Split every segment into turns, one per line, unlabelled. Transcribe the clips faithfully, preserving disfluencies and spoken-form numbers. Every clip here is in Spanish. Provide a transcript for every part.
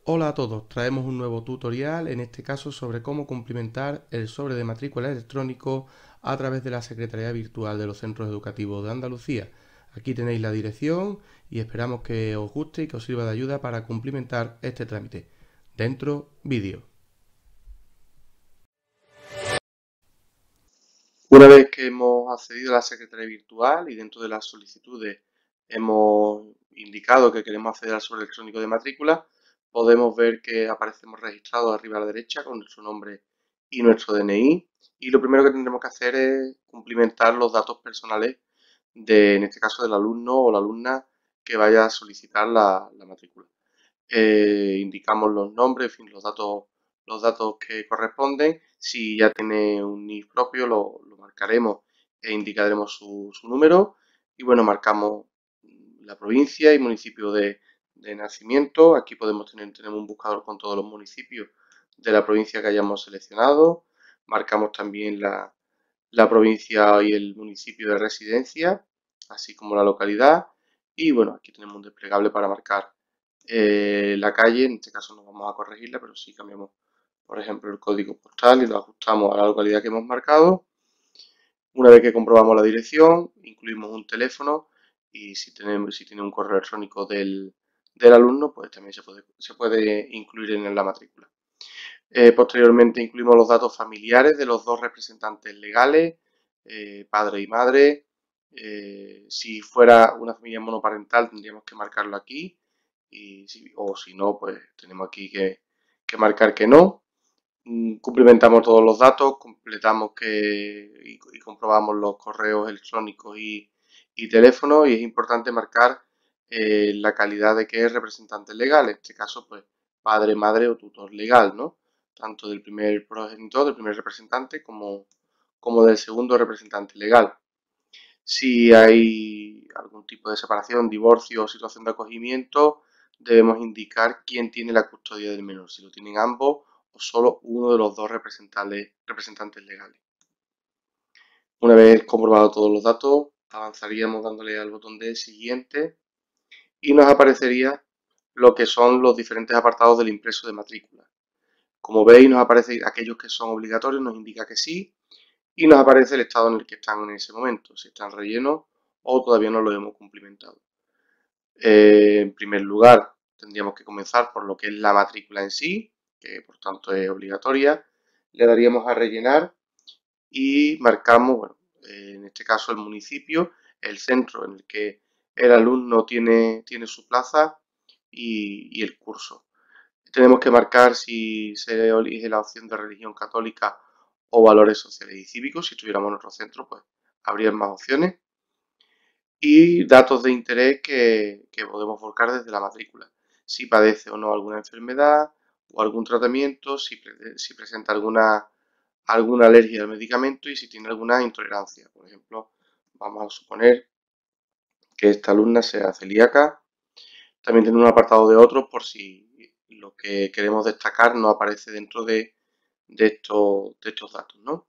Hola a todos, traemos un nuevo tutorial, en este caso sobre cómo cumplimentar el sobre de matrícula electrónico a través de la Secretaría Virtual de los Centros Educativos de Andalucía. Aquí tenéis la dirección y esperamos que os guste y que os sirva de ayuda para cumplimentar este trámite. Dentro, vídeo. Una vez que hemos accedido a la Secretaría Virtual y dentro de las solicitudes hemos indicado que queremos acceder al sobre electrónico de matrícula, podemos ver que aparecemos registrados arriba a la derecha con nuestro nombre y nuestro D N I. Y lo primero que tendremos que hacer es cumplimentar los datos personales de, en este caso, del alumno o la alumna que vaya a solicitar la, la matrícula. Eh, indicamos los nombres, en fin, los datos, los datos que corresponden. Si ya tiene un N I F propio, lo, lo marcaremos e indicaremos su, su número. Y bueno, marcamos la provincia y municipio de, de nacimiento. Aquí podemos tener tenemos un buscador con todos los municipios de la provincia que hayamos seleccionado. Marcamos también la, la provincia y el municipio de residencia, así como la localidad. Y bueno, aquí tenemos un desplegable para marcar eh, la calle. En este caso no vamos a corregirla, pero sí cambiamos, por ejemplo, el código postal y lo ajustamos a la localidad que hemos marcado. Una vez que comprobamos la dirección, incluimos un teléfono y si, tenemos, si tiene un correo electrónico del, del alumno, pues también se puede, se puede incluir en la matrícula. Eh, posteriormente incluimos los datos familiares de los dos representantes legales, eh, padre y madre. Eh, si fuera una familia monoparental tendríamos que marcarlo aquí, y si, o si no, pues tenemos aquí que, que marcar que no. Mm, Cumplimentamos todos los datos, completamos que, y, y comprobamos los correos electrónicos y, y teléfonos, y es importante marcar eh, la calidad de que es representante legal, en este caso pues padre, madre o tutor legal, ¿no? Tanto del primer progenitor, del primer representante, como, como del segundo representante legal. Si hay algún tipo de separación, divorcio o situación de acogimiento, debemos indicar quién tiene la custodia del menor, si lo tienen ambos o solo uno de los dos representantes, representantes legales. Una vez comprobados todos los datos, avanzaríamos dándole al botón de siguiente y nos aparecería lo que son los diferentes apartados del impreso de matrícula. Como veis, nos aparecen aquellos que son obligatorios, nos indica que sí, y nos aparece el estado en el que están en ese momento, si están rellenos o todavía no lo hemos cumplimentado. Eh, en primer lugar, tendríamos que comenzar por lo que es la matrícula en sí, que por tanto es obligatoria. Le daríamos a rellenar y marcamos, bueno, eh, en este caso el municipio, el centro en el que el alumno tiene, tiene su plaza y, y el curso. Tenemos que marcar si se elige la opción de religión católica o valores sociales y cívicos. Si estuviéramos en otro centro, pues habría más opciones. Y datos de interés que, que podemos volcar desde la matrícula. Si padece o no alguna enfermedad o algún tratamiento, si, pre si presenta alguna, alguna alergia al medicamento y si tiene alguna intolerancia. Por ejemplo, vamos a suponer que esta alumna sea celíaca. También tiene un apartado de otros por si lo que queremos destacar no aparece dentro de, de, estos, de estos datos, ¿no?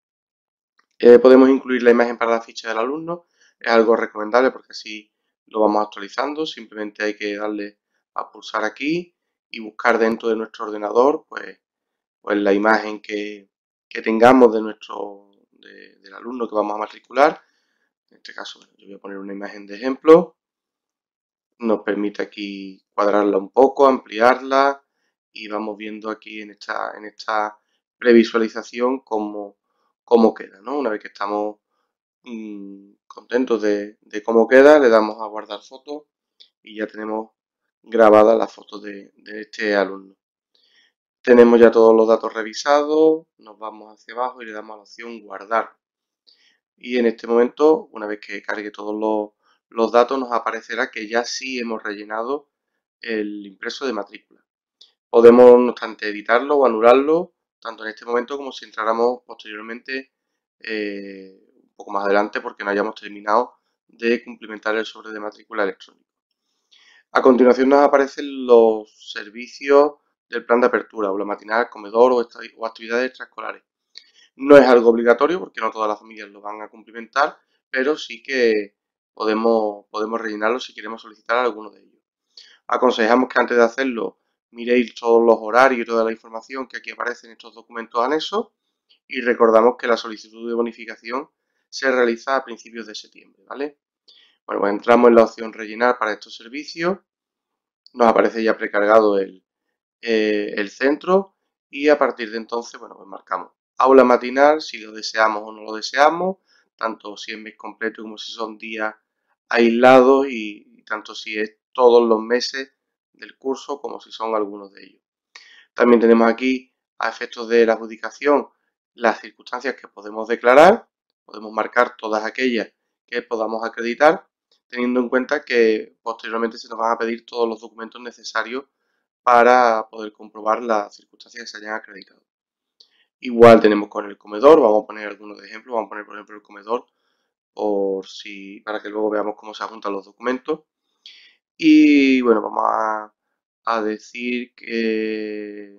Eh, podemos incluir la imagen para la ficha del alumno, es algo recomendable porque así lo vamos actualizando. Simplemente hay que darle a pulsar aquí y buscar dentro de nuestro ordenador pues, pues la imagen que, que tengamos de nuestro, de, del alumno que vamos a matricular. En este caso yo voy a poner una imagen de ejemplo. Nos permite aquí cuadrarla un poco, ampliarla y vamos viendo aquí en esta, en esta previsualización cómo, cómo queda, ¿no? Una vez que estamos mmm, contentos de, de, cómo queda, le damos a guardar fotos y ya tenemos grabada la foto de, de este alumno. Tenemos ya todos los datos revisados, nos vamos hacia abajo y le damos a la opción guardar. Y en este momento, una vez que cargue todos los, los datos, nos aparecerá que ya sí hemos rellenado el impreso de matrícula. Podemos, no obstante, editarlo o anularlo, tanto en este momento como si entráramos posteriormente eh, un poco más adelante porque no hayamos terminado de cumplimentar el sobre de matrícula electrónico. A continuación nos aparecen los servicios del plan de apertura, aula matinal, comedor o, o actividades extraescolares. No es algo obligatorio porque no todas las familias lo van a cumplimentar, pero sí que podemos, podemos rellenarlo si queremos solicitar alguno de ellos. Aconsejamos que antes de hacerlo miréis todos los horarios y toda la información que aquí aparece en estos documentos anexos y recordamos que la solicitud de bonificación se realiza a principios de septiembre, ¿vale? Bueno, pues entramos en la opción rellenar para estos servicios, nos aparece ya precargado el, eh, el centro y a partir de entonces, bueno, pues marcamos aula matinal si lo deseamos o no lo deseamos, tanto si es mes completo como si son días aislados y, y tanto si es todos los meses del curso como si son algunos de ellos. También tenemos aquí, a efectos de la adjudicación, las circunstancias que podemos declarar, podemos marcar todas aquellas que podamos acreditar, teniendo en cuenta que posteriormente se nos van a pedir todos los documentos necesarios para poder comprobar las circunstancias que se hayan acreditado. Igual tenemos con el comedor, vamos a poner algunos ejemplos, vamos a poner por ejemplo el comedor por si, para que luego veamos cómo se juntan los documentos. Y bueno, vamos a, a decir que,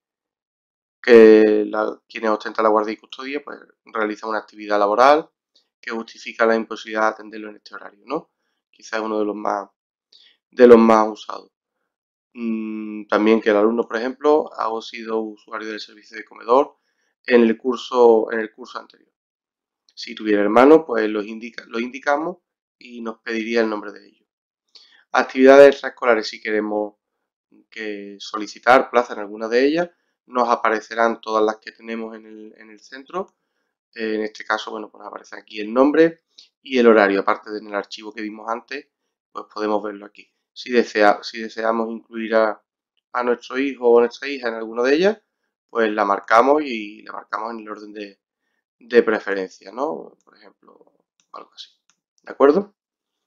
que la, quienes ostentan la guardia y custodia pues realizan una actividad laboral que justifica la imposibilidad de atenderlo en este horario, ¿no? Quizás es uno de los más, de los más usados. También que el alumno, por ejemplo, ha sido usuario del servicio de comedor en el curso, en el curso anterior. Si tuviera hermanos, pues los, indica, los indicamos y nos pediría el nombre de ellos. Actividades extraescolares, si queremos que solicitar plaza en alguna de ellas, nos aparecerán todas las que tenemos en el, en el centro. En este caso, bueno, pues aparece aquí el nombre y el horario, aparte de en el archivo que vimos antes, pues podemos verlo aquí. Si, desea, si deseamos incluir a, a nuestro hijo o nuestra hija en alguna de ellas, pues la marcamos y la marcamos en el orden de, de preferencia, ¿no? Por ejemplo, algo así. ¿De acuerdo?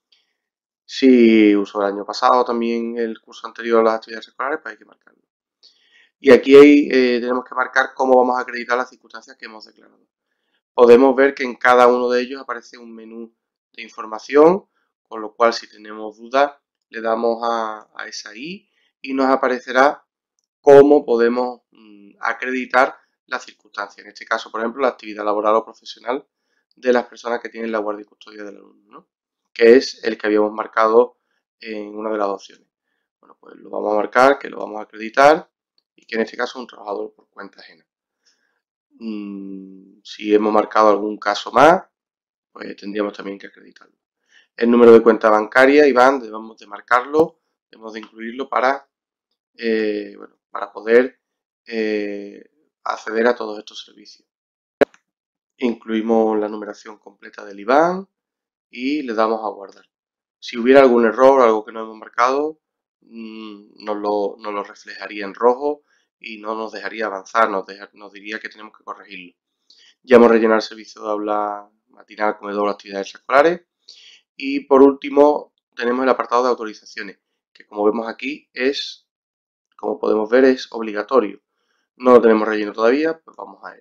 Si usó el año pasado también el curso anterior las actividades escolares, pues hay que marcarlo. Y aquí hay, eh, tenemos que marcar cómo vamos a acreditar las circunstancias que hemos declarado. Podemos ver que en cada uno de ellos aparece un menú de información, con lo cual si tenemos dudas le damos a, a esa I y nos aparecerá cómo podemos mm, acreditar las circunstancias. En este caso, por ejemplo, la actividad laboral o profesional de las personas que tienen la guardia y custodia del alumno, ¿no? Que es el que habíamos marcado en una de las opciones. Bueno, pues lo vamos a marcar, que lo vamos a acreditar y que en este caso es un trabajador por cuenta ajena. Mm, si hemos marcado algún caso más, pues tendríamos también que acreditarlo. El número de cuenta bancaria, Iván, debemos de marcarlo, debemos de incluirlo para, eh, bueno, para poder eh, acceder a todos estos servicios. Incluimos la numeración completa del Iván y le damos a guardar. Si hubiera algún error, algo que no hemos marcado, mmm, nos, lo, nos lo reflejaría en rojo y no nos dejaría avanzar, nos, deja, nos diría que tenemos que corregirlo. Ya hemos rellenado el servicio de aula matinal, comedor, actividades escolares. Y por último tenemos el apartado de autorizaciones, que como vemos aquí es, como podemos ver, es obligatorio. No lo tenemos relleno todavía, pues vamos a él.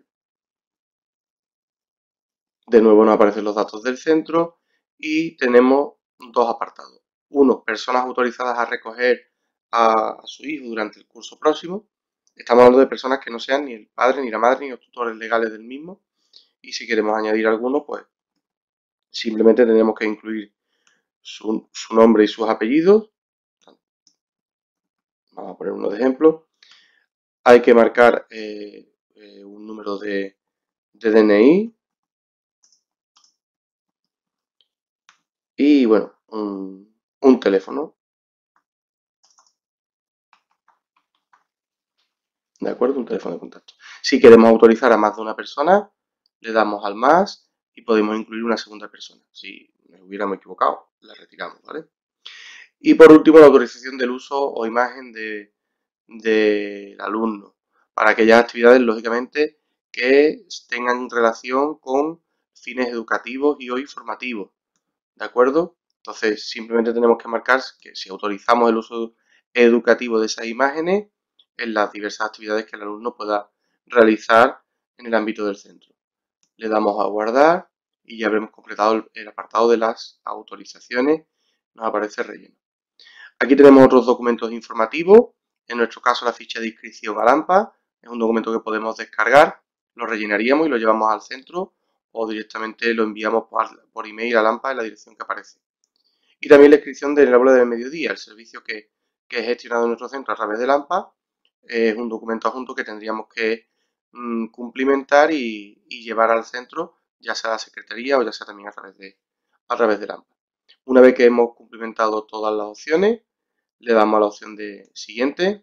De nuevo nos aparecen los datos del centro y tenemos dos apartados. Uno, personas autorizadas a recoger a, a su hijo durante el curso próximo. Estamos hablando de personas que no sean ni el padre, ni la madre, ni los tutores legales del mismo. Y si queremos añadir alguno, pues simplemente tenemos que incluir su, su nombre y sus apellidos. Vamos a poner uno de ejemplo. Hay que marcar eh, eh, un número de, de D N I y, bueno, un, un teléfono. ¿De acuerdo? Un teléfono de contacto. Si queremos autorizar a más de una persona, le damos al más y podemos incluir una segunda persona. Si nos hubiéramos equivocado, la retiramos, ¿vale? Y por último, la autorización del uso o imagen de, del alumno para aquellas actividades, lógicamente, que tengan relación con fines educativos y o informativos, ¿de acuerdo? Entonces, simplemente tenemos que marcar que si autorizamos el uso educativo de esas imágenes en las diversas actividades que el alumno pueda realizar en el ámbito del centro. Le damos a guardar y ya habremos completado el apartado de las autorizaciones, nos aparece relleno. Aquí tenemos otros documentos informativos, en nuestro caso la ficha de inscripción al AMPA, es un documento que podemos descargar, lo rellenaríamos y lo llevamos al centro o directamente lo enviamos por, por email al AMPA en la dirección que aparece. Y también la inscripción del aula de mediodía, el servicio que que es gestionado en nuestro centro a través del AMPA, es un documento adjunto que tendríamos que mmm, cumplimentar y, y llevar al centro, ya sea a la secretaría o ya sea también a través, de, a través del AMPA. Una vez que hemos cumplimentado todas las opciones, le damos a la opción de siguiente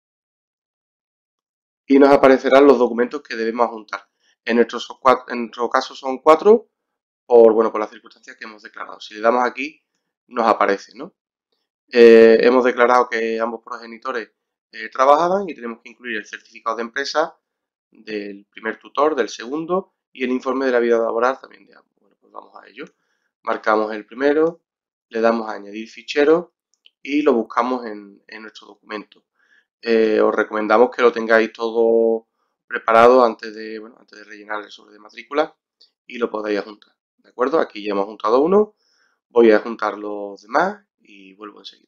y nos aparecerán los documentos que debemos adjuntar. En nuestro, en nuestro caso son cuatro por, bueno, por las circunstancias que hemos declarado. Si le damos aquí, nos aparece, ¿no? Eh, hemos declarado que ambos progenitores eh, trabajaban y tenemos que incluir el certificado de empresa del primer tutor, del segundo y el informe de la vida laboral también de ambos. Bueno, pues vamos a ello. Marcamos el primero, le damos a añadir fichero y lo buscamos en, en nuestro documento. Eh, os recomendamos que lo tengáis todo preparado antes de, bueno, antes de rellenar el sobre de matrícula y lo podáis adjuntar. ¿De acuerdo? Aquí ya hemos juntado uno, voy a juntar los demás y vuelvo enseguida.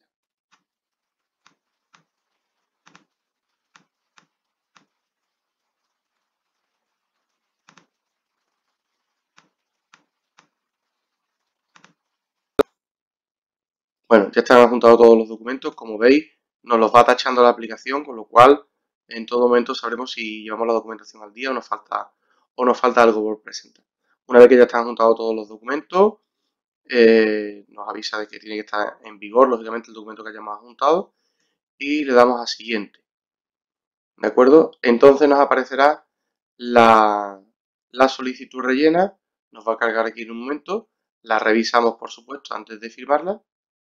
Bueno, ya están adjuntados todos los documentos, como veis, nos los va tachando la aplicación, con lo cual en todo momento sabremos si llevamos la documentación al día o nos falta, o nos falta algo por presentar. Una vez que ya están adjuntados todos los documentos, eh, nos avisa de que tiene que estar en vigor, lógicamente, el documento que hayamos adjuntado y le damos a siguiente. ¿De acuerdo? Entonces nos aparecerá la, la solicitud rellena, nos va a cargar aquí en un momento, la revisamos por supuesto antes de firmarla.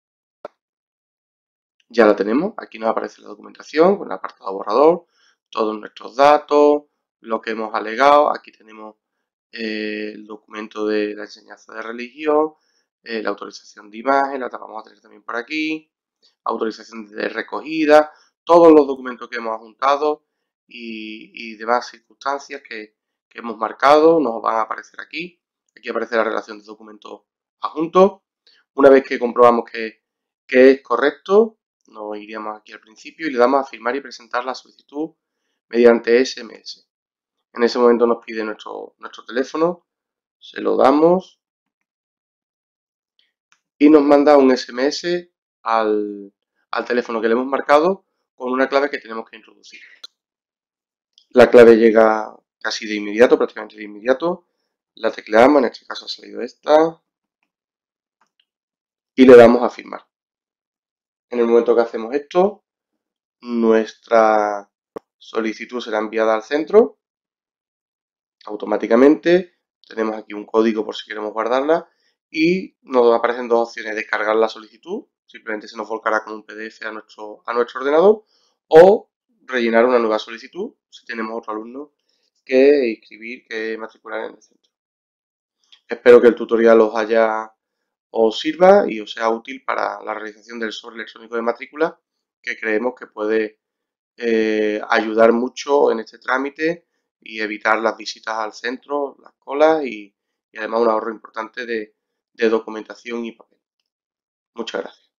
Ya la tenemos, aquí nos aparece la documentación con el apartado borrador, todos nuestros datos, lo que hemos alegado, aquí tenemos eh, el documento de la enseñanza de religión, eh, la autorización de imagen, la vamos a tener también por aquí, autorización de recogida, todos los documentos que hemos adjuntado y, y demás circunstancias que, que hemos marcado nos van a aparecer aquí. Aquí aparece la relación de documentos adjuntos. Una vez que comprobamos que, que es correcto, nos iríamos aquí al principio y le damos a firmar y presentar la solicitud mediante ese eme ese. En ese momento nos pide nuestro, nuestro teléfono, se lo damos y nos manda un ese eme ese al, al teléfono que le hemos marcado con una clave que tenemos que introducir. La clave llega casi de inmediato, prácticamente de inmediato. La tecleamos, en este caso ha salido esta, y le damos a firmar. En el momento que hacemos esto, nuestra solicitud será enviada al centro automáticamente. Tenemos aquí un código por si queremos guardarla y nos aparecen dos opciones: descargar la solicitud, simplemente se nos volcará como un pe de efe a nuestro, a nuestro ordenador, o rellenar una nueva solicitud si tenemos otro alumno que inscribir, que matricular en el centro. Espero que el tutorial os haya os sirva y os sea útil para la realización del sobre electrónico de matrícula, que creemos que puede eh, ayudar mucho en este trámite y evitar las visitas al centro, las colas y, y además un ahorro importante de, de documentación y papel. Muchas gracias.